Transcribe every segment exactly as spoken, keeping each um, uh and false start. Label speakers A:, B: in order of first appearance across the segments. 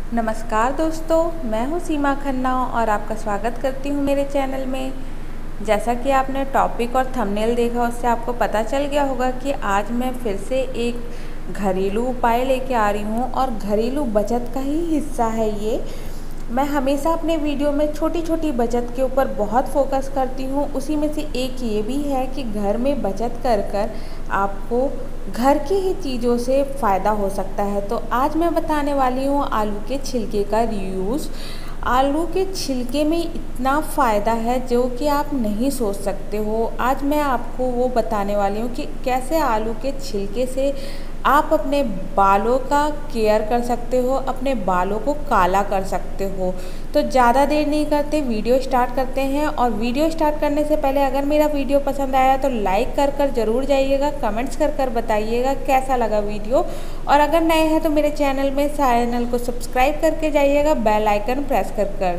A: नमस्कार दोस्तों, मैं हूँ सीमा खन्ना और आपका स्वागत करती हूँ मेरे चैनल में। जैसा कि आपने टॉपिक और थंबनेल देखा, उससे आपको पता चल गया होगा कि आज मैं फिर से एक घरेलू उपाय लेके आ रही हूँ और घरेलू बचत का ही हिस्सा है ये। मैं हमेशा अपने वीडियो में छोटी छोटी बचत के ऊपर बहुत फोकस करती हूँ। उसी में से एक ये भी है कि घर में बचत कर कर आपको घर की ही चीज़ों से फ़ायदा हो सकता है। तो आज मैं बताने वाली हूँ आलू के छिलके का रीयूज़। आलू के छिलके में इतना फ़ायदा है जो कि आप नहीं सोच सकते हो। आज मैं आपको वो बताने वाली हूँ कि कैसे आलू के छिलके से आप अपने बालों का केयर कर सकते हो, अपने बालों को काला कर सकते हो। तो ज़्यादा देर नहीं करते, वीडियो स्टार्ट करते हैं। और वीडियो स्टार्ट करने से पहले अगर मेरा वीडियो पसंद आया तो लाइक कर कर ज़रूर जाइएगा, कमेंट्स कर कर बताइएगा कैसा लगा वीडियो। और अगर नए हैं तो मेरे चैनल में चैनल को सब्सक्राइब करके जाइएगा, बेल आइकन प्रेस कर कर।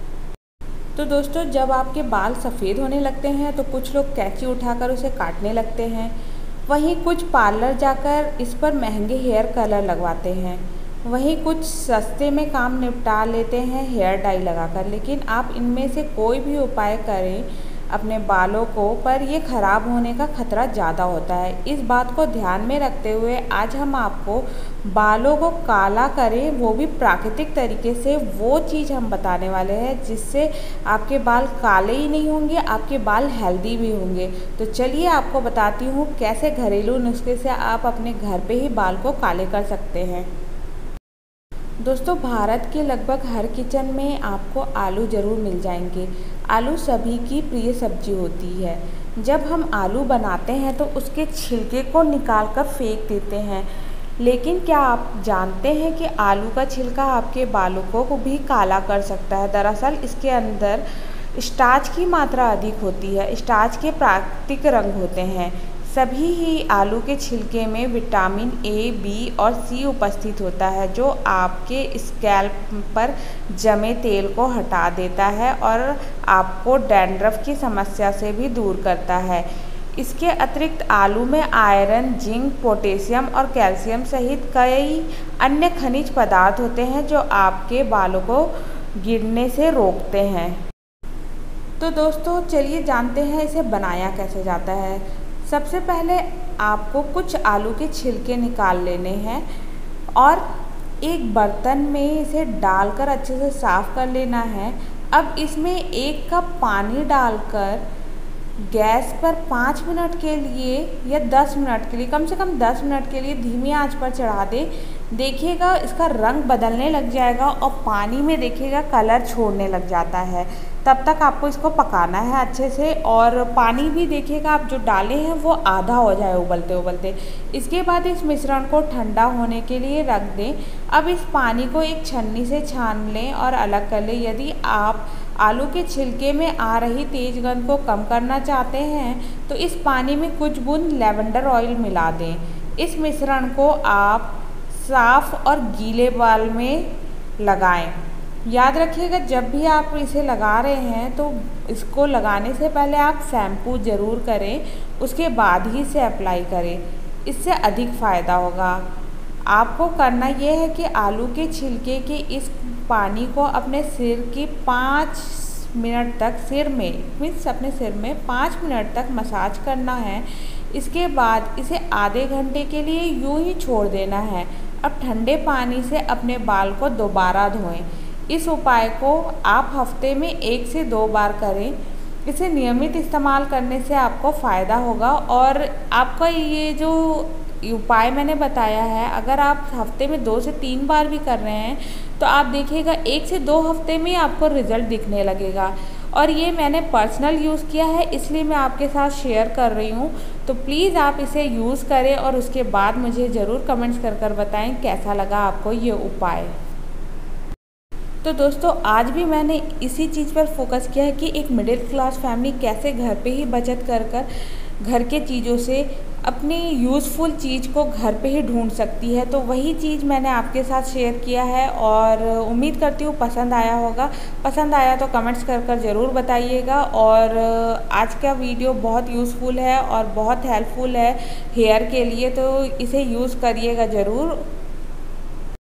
A: तो दोस्तों, जब आपके बाल सफ़ेद होने लगते हैं तो कुछ लोग कैंची उठाकर उसे काटने लगते हैं। वहीं कुछ पार्लर जाकर इस पर महंगे हेयर कलर लगवाते हैं। वहीं कुछ सस्ते में काम निपटा लेते हैं हेयर डाई लगाकर। लेकिन आप इनमें से कोई भी उपाय करें अपने बालों को, पर ये ख़राब होने का खतरा ज़्यादा होता है। इस बात को ध्यान में रखते हुए आज हम आपको बालों को काला करें, वो भी प्राकृतिक तरीके से, वो चीज़ हम बताने वाले हैं जिससे आपके बाल काले ही नहीं होंगे, आपके बाल हेल्दी भी होंगे। तो चलिए आपको बताती हूँ कैसे घरेलू नुस्खे से आप अपने घर पे ही बाल को काले कर सकते हैं। दोस्तों, भारत के लगभग हर किचन में आपको आलू ज़रूर मिल जाएंगे। आलू सभी की प्रिय सब्जी होती है। जब हम आलू बनाते हैं तो उसके छिलके को निकाल कर फेंक देते हैं। लेकिन क्या आप जानते हैं कि आलू का छिलका आपके बालों को भी काला कर सकता है? दरअसल इसके अंदर स्टार्च की मात्रा अधिक होती है। स्टार्च के प्राकृतिक रंग होते हैं। सभी ही आलू के छिलके में विटामिन ए, बी और सी उपस्थित होता है, जो आपके स्कैल्प पर जमे तेल को हटा देता है और आपको डैंड्रफ की समस्या से भी दूर करता है। इसके अतिरिक्त आलू में आयरन, जिंक, पोटेशियम और कैल्शियम सहित कई अन्य खनिज पदार्थ होते हैं जो आपके बालों को गिरने से रोकते हैं। तो दोस्तों, चलिए जानते हैं इसे बनाया कैसे जाता है। सबसे पहले आपको कुछ आलू के छिलके निकाल लेने हैं और एक बर्तन में इसे डालकर अच्छे से साफ़ कर लेना है। अब इसमें एक कप पानी डालकर गैस पर पाँच मिनट के लिए या दस मिनट के लिए, कम से कम दस मिनट के लिए धीमी आंच पर चढ़ा दें। देखिएगा इसका रंग बदलने लग जाएगा और पानी में देखिएगा कलर छोड़ने लग जाता है। तब तक आपको इसको पकाना है अच्छे से। और पानी भी देखिएगा आप जो डाले हैं वो आधा हो जाए उबलते उबलते। इसके बाद इस मिश्रण को ठंडा होने के लिए रख दें। अब इस पानी को एक छन्नी से छान लें और अलग कर लें। यदि आप आलू के छिलके में आ रही तेज गंध को कम करना चाहते हैं तो इस पानी में कुछ बूंद लैवेंडर ऑयल मिला दें। इस मिश्रण को आप साफ़ और गीले बाल में लगाएं। याद रखिएगा, जब भी आप इसे लगा रहे हैं तो इसको लगाने से पहले आप शैम्पू ज़रूर करें, उसके बाद ही इसे अप्लाई करें। इससे अधिक फ़ायदा होगा। आपको करना यह है कि आलू के छिलके के इस पानी को अपने सिर की पाँच मिनट तक सिर में मीन्स अपने सिर में पाँच मिनट तक मसाज करना है। इसके बाद इसे आधे घंटे के लिए यूं ही छोड़ देना है। अब ठंडे पानी से अपने बाल को दोबारा धोएं। इस उपाय को आप हफ्ते में एक से दो बार करें। इसे नियमित इस्तेमाल करने से आपको फ़ायदा होगा। और आपका ये जो उपाय मैंने बताया है, अगर आप हफ्ते में दो से तीन बार भी कर रहे हैं तो आप देखिएगा एक से दो हफ्ते में आपको रिज़ल्ट दिखने लगेगा। और ये मैंने पर्सनल यूज़ किया है, इसलिए मैं आपके साथ शेयर कर रही हूँ। तो प्लीज़ आप इसे यूज़ करें और उसके बाद मुझे ज़रूर कमेंट्स कर कर बताएं कैसा लगा आपको ये उपाय। तो दोस्तों, आज भी मैंने इसी चीज़ पर फोकस किया है कि एक मिडिल क्लास फैमिली कैसे घर पे ही बचत कर कर घर के चीज़ों से अपनी यूज़फुल चीज़ को घर पे ही ढूंढ सकती है। तो वही चीज़ मैंने आपके साथ शेयर किया है और उम्मीद करती हूँ पसंद आया होगा। पसंद आया तो कमेंट्स कर कर ज़रूर बताइएगा। और आज का वीडियो बहुत यूज़फुल है और बहुत हेल्पफुल है हेयर के लिए, तो इसे यूज़ करिएगा ज़रूर।